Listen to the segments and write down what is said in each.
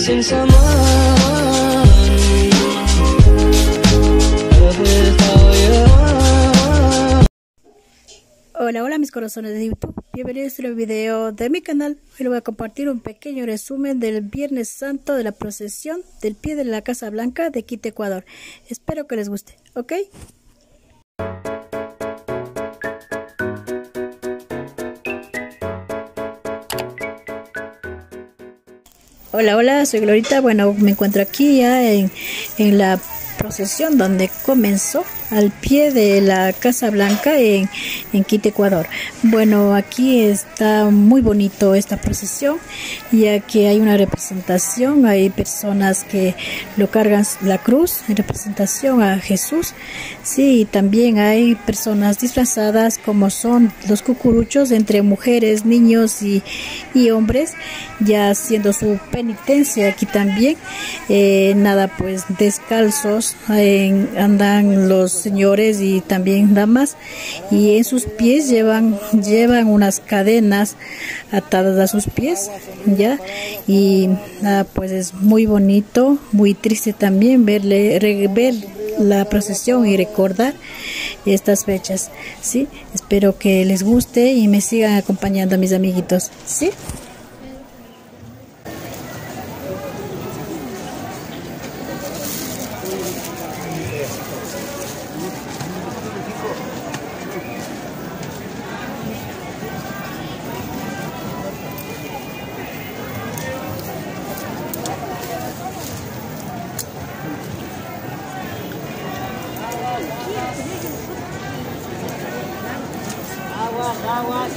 Hola, hola mis corazones de YouTube, bienvenidos a un video de mi canal. Hoy les voy a compartir un pequeño resumen del Viernes Santo de la procesión del pie de la Casa Blanca de Quito, Ecuador. Espero que les guste, ¿ok? Hola, hola, soy Glorita. Bueno, me encuentro aquí ya en la procesión donde comenzó al pie de la Casa Blanca en Quito, Ecuador. Bueno, aquí está muy bonito esta procesión, ya que hay una representación, hay personas que lo cargan la cruz en representación a Jesús, sí, y también hay personas disfrazadas como son los cucuruchos, entre mujeres, niños y hombres, ya haciendo su penitencia aquí también. Nada, pues descalzos andan los señores y también damas, y en sus pies llevan unas cadenas atadas a sus pies, ya, y nada, pues es muy bonito, muy triste también ver la procesión y recordar estas fechas, sí. Espero que les guste y me sigan acompañando, mis amiguitos, sí. Aguas.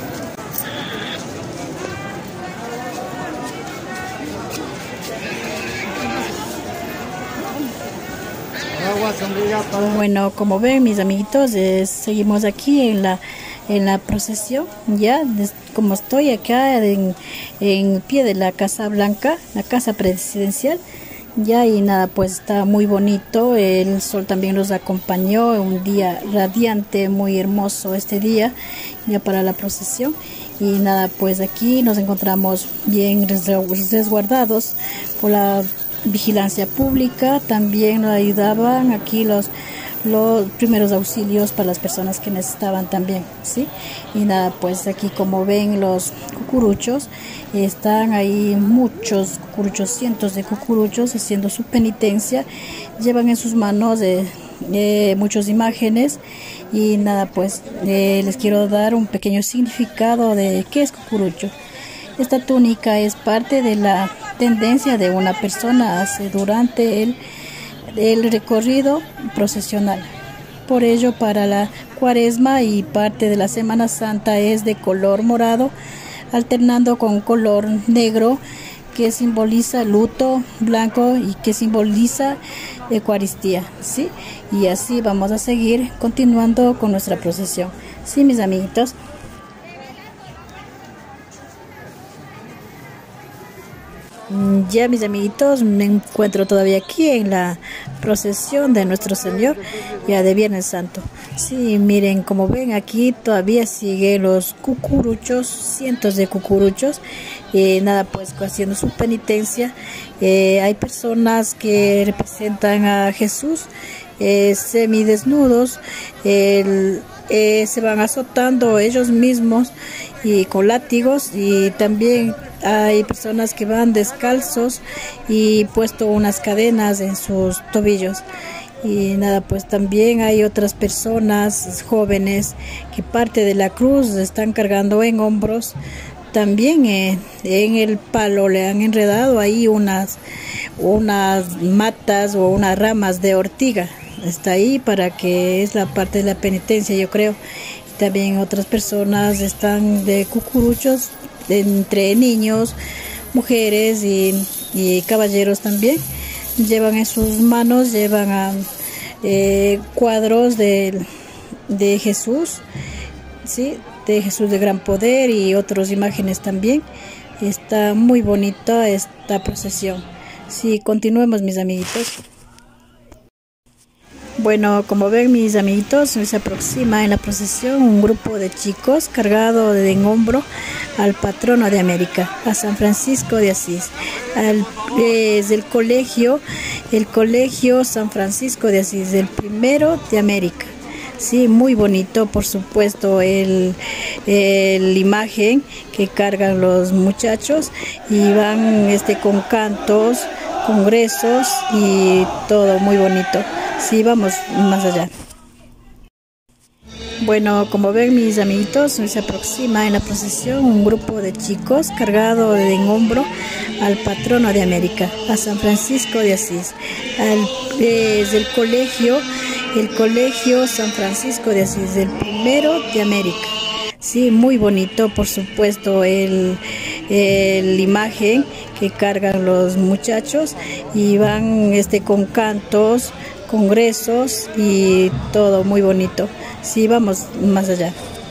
Bueno, como ven mis amiguitos, seguimos aquí en la procesión, ya como estoy acá en pie de la Casa Blanca, la casa presidencial, ya, y nada, pues está muy bonito. El sol también nos acompañó, un día radiante, muy hermoso este día ya para la procesión. Y nada, pues aquí nos encontramos bien resguardados por la vigilancia pública. También nos ayudaban aquí los primeros auxilios para las personas que necesitaban también, sí. Y nada, pues aquí como ven los cucuruchos, están ahí muchos cucuruchos, cientos de cucuruchos haciendo su penitencia, llevan en sus manos muchas imágenes. Y nada, pues les quiero dar un pequeño significado de qué es cucurucho. Esta túnica es parte de la tendencia de una persona hace durante el recorrido procesional. Por ello, para la Cuaresma y parte de la Semana Santa es de color morado, alternando con color negro, que simboliza luto, blanco y que simboliza Eucaristía, ¿sí? Y así vamos a seguir continuando con nuestra procesión, ¿sí, mis amiguitos? Ya, mis amiguitos, me encuentro todavía aquí en la procesión de nuestro Señor, ya de Viernes Santo. Sí, miren, como ven aquí todavía siguen los cucuruchos, cientos de cucuruchos, nada, pues haciendo su penitencia. Hay personas que representan a Jesús semidesnudos, se van azotando ellos mismos y con látigos, y también hay personas que van descalzos y puesto unas cadenas en sus tobillos. Y nada, pues también hay otras personas jóvenes que parte de la cruz están cargando en hombros. También en el palo le han enredado ahí unas matas o unas ramas de ortiga. Está ahí para que es la parte de la penitencia, yo creo. También otras personas están de cucuruchos, entre niños, mujeres y caballeros también. Llevan en sus manos, cuadros de Jesús, ¿sí? De Jesús de gran poder y otras imágenes también. Está muy bonita esta procesión. Sí, continuemos, mis amiguitos. Bueno, como ven mis amiguitos, se aproxima en la procesión un grupo de chicos cargado en hombro al patrono de América, a San Francisco de Asís. Es el colegio San Francisco de Asís, el primero de América. Sí, muy bonito, por supuesto, el imagen que cargan los muchachos y van con cantos, congresos y todo muy bonito. Sí, vamos más allá. Bueno, como ven mis amiguitos, se aproxima en la procesión un grupo de chicos cargado en hombro al patrono de América, a San Francisco de Asís. Es el colegio San Francisco de Asís, el primero de América. Sí, muy bonito, por supuesto, el imagen que cargan los muchachos y van con cantos, congresos y todo muy bonito. Sí, vamos más allá.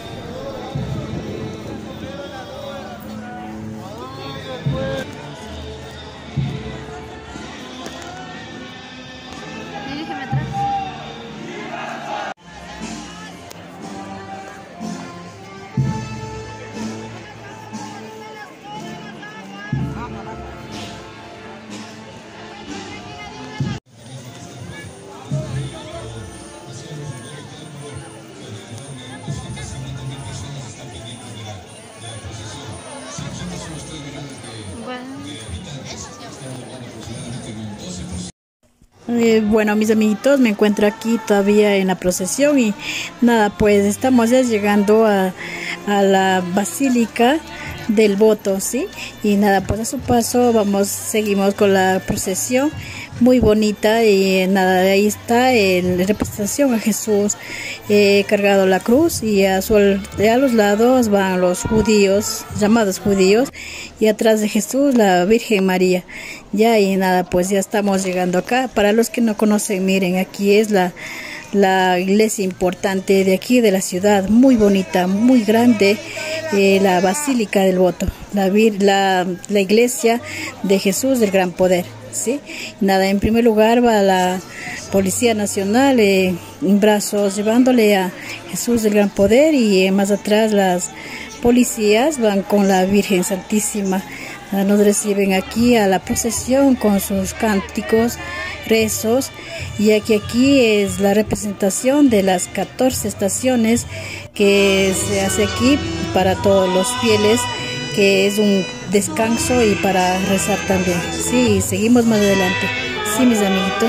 Bueno, mis amiguitos, me encuentro aquí todavía en la procesión y nada, pues estamos ya llegando a la Basílica del Voto, ¿sí? Y nada, pues a su paso seguimos con la procesión muy bonita y nada, ahí está la representación a Jesús cargado la cruz y a los lados van los judíos, llamados judíos, y atrás de Jesús la Virgen María. Ya y nada, pues ya estamos llegando acá. Para los que no conocen, miren, aquí es la iglesia importante de aquí de la ciudad, muy bonita, muy grande, la Basílica del Voto, la iglesia de Jesús del Gran Poder. ¿Sí? Nada, en primer lugar va la Policía Nacional en brazos llevándole a Jesús del Gran Poder y más atrás las policías van con la Virgen Santísima. Nos reciben aquí a la procesión con sus cánticos, rezos, ya que aquí es la representación de las 14 estaciones que se hace aquí para todos los fieles, que es un descanso y para rezar también. Sí, seguimos más adelante. Sí, mis amiguitos.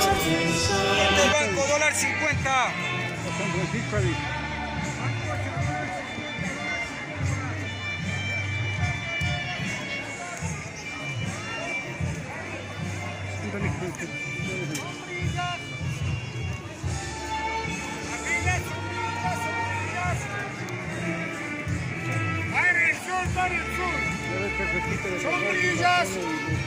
¡Sombrillas!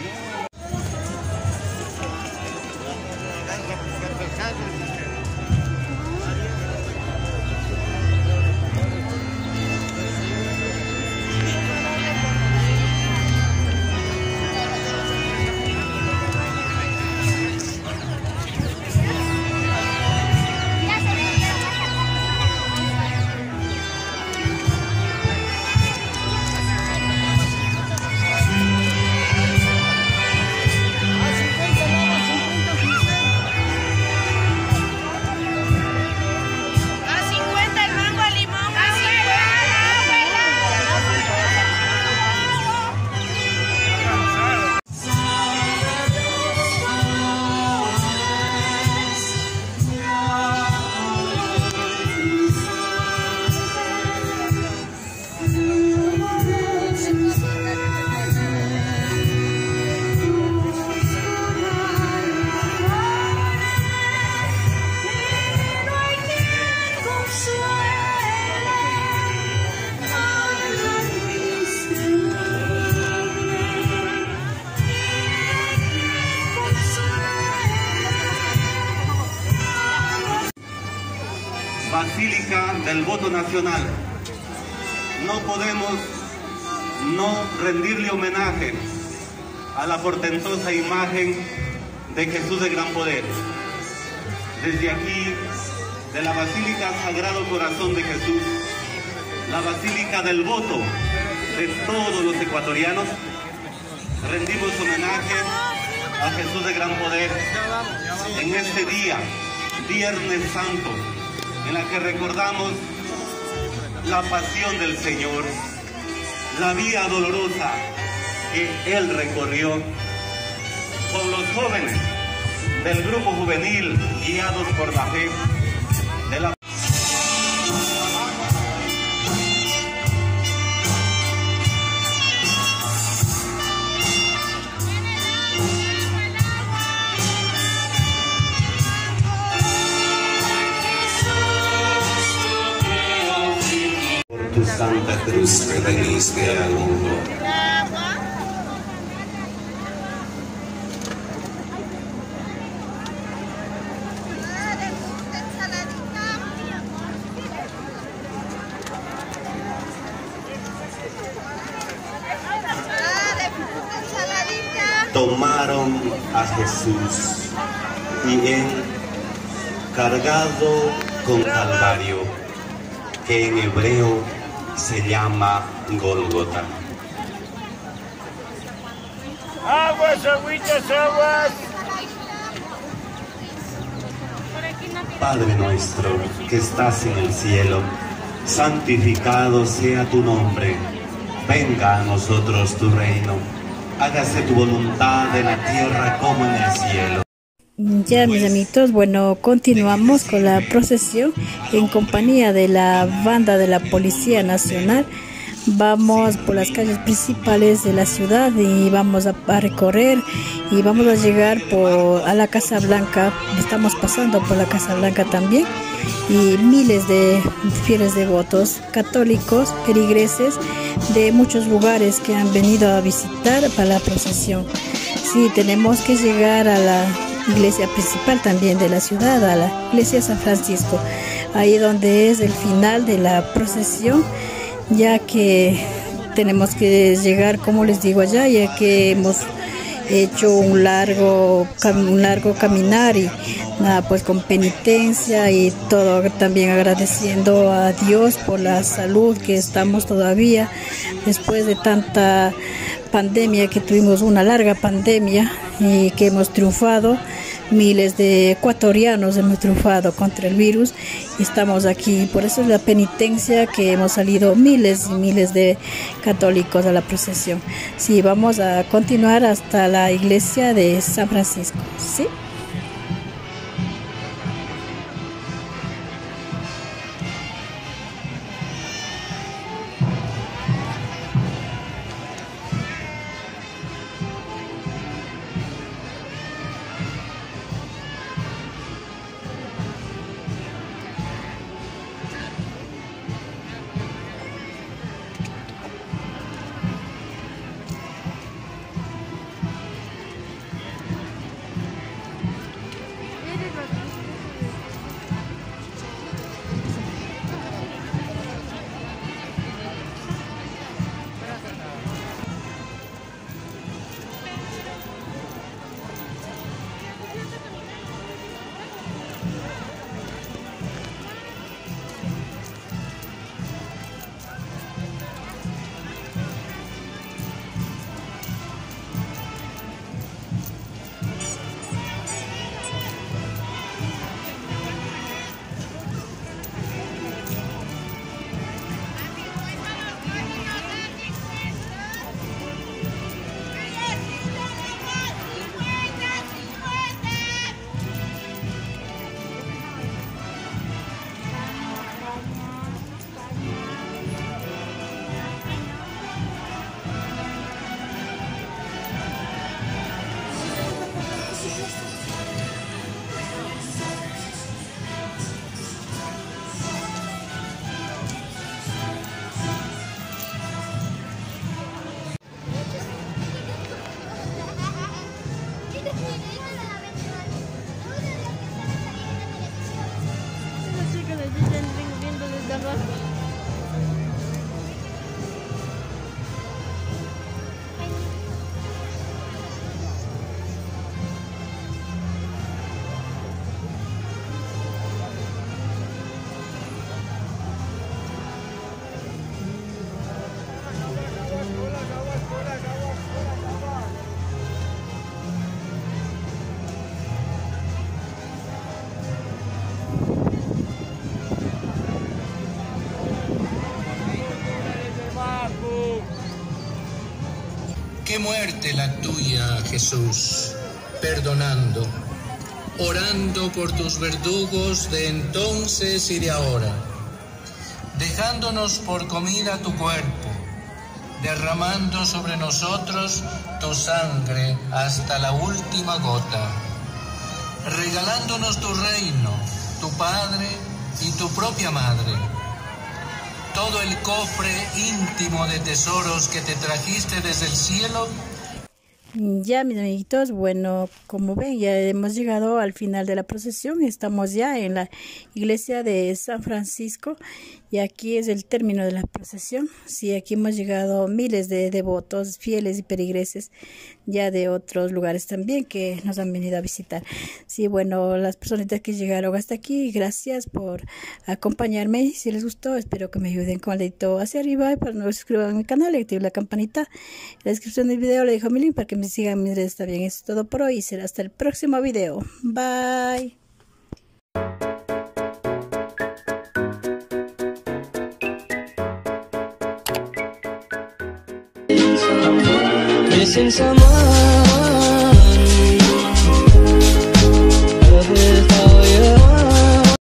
Basílica del Voto Nacional. No podemos no rendirle homenaje a la portentosa imagen de Jesús de Gran Poder. desde aquí, de la Basílica Sagrado Corazón de Jesús, la Basílica del Voto de todos los ecuatorianos, rendimos homenaje a Jesús de Gran Poder en este día, Viernes Santo, en la que recordamos la pasión del Señor, la vía dolorosa que Él recorrió con los jóvenes del grupo juvenil guiados por la fe de la... Por tu Santa Cruz que veniste al mundo. Tomaron a Jesús y él, cargado con Calvario, que en hebreo se llama Gólgota. Aguas, agüitas, aguas. Padre nuestro que estás en el cielo, santificado sea tu nombre. Venga a nosotros tu reino. Hágase tu voluntad en la tierra como en el cielo. Ya, mis amiguitos, bueno, continuamos con la procesión en compañía de la banda de la Policía Nacional. Vamos por las calles principales de la ciudad y vamos a recorrer y vamos a llegar a la Casa Blanca. Estamos pasando por la Casa Blanca también y miles de fieles devotos católicos, feligreses de muchos lugares que han venido a visitar para la procesión. Sí, tenemos que llegar a la iglesia principal también de la ciudad, a la iglesia San Francisco, ahí donde es el final de la procesión, ya que tenemos que llegar, como les digo, allá, ya que hemos hecho un largo caminar y nada, pues con penitencia y todo, también agradeciendo a Dios por la salud que estamos todavía después de tanta pandemia, que tuvimos una larga pandemia y que hemos triunfado. Miles de ecuatorianos hemos triunfado contra el virus y estamos aquí. Por eso es la penitencia que hemos salido miles y miles de católicos a la procesión. Sí, vamos a continuar hasta la iglesia de San Francisco. ¿Sí? parte la tuya, Jesús, perdonando, orando por tus verdugos de entonces y de ahora, dejándonos por comida tu cuerpo, derramando sobre nosotros tu sangre hasta la última gota, regalándonos tu reino, tu Padre y tu propia Madre, todo el cofre íntimo de tesoros que te trajiste desde el cielo. Ya, mis amiguitos, bueno, como ven, ya hemos llegado al final de la procesión. Estamos ya en la iglesia de San Francisco y aquí es el término de la procesión. Sí, aquí hemos llegado miles de devotos, fieles y peregrinos ya de otros lugares también que nos han venido a visitar. Sí, bueno, las personitas que llegaron hasta aquí, gracias por acompañarme. Si les gustó, espero que me ayuden con el dedito hacia arriba y para no suscriban a mi canal y activen la campanita. En la descripción del video le dejo mi link para que me sigan en mis redes. Está bien, eso es todo por hoy y será hasta el próximo video. Bye. Missing someone